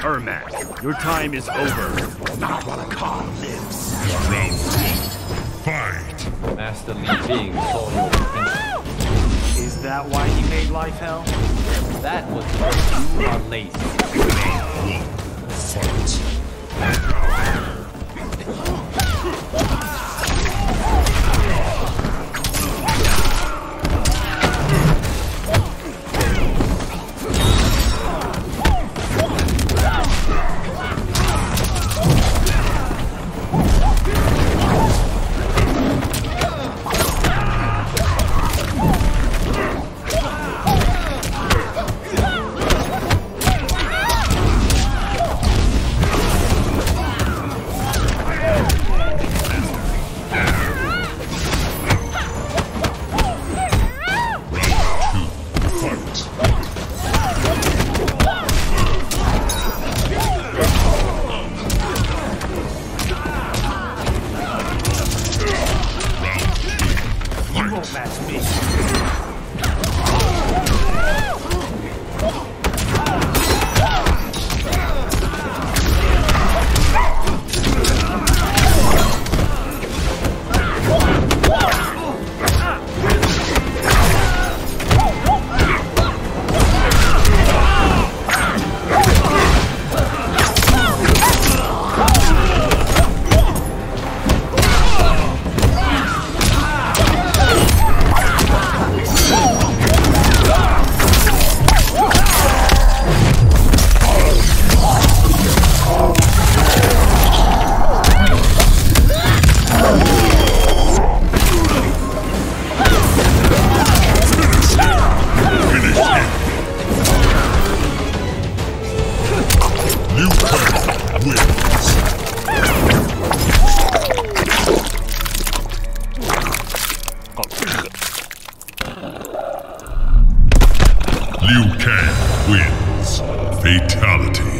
Ermac, your time is over. Not while a Khan lives. Round one. Fight. Master Li Bing saw your potential. Is that why he made life hell? That was because you are lazy. Round one. Fight. Kang wins. Fatality.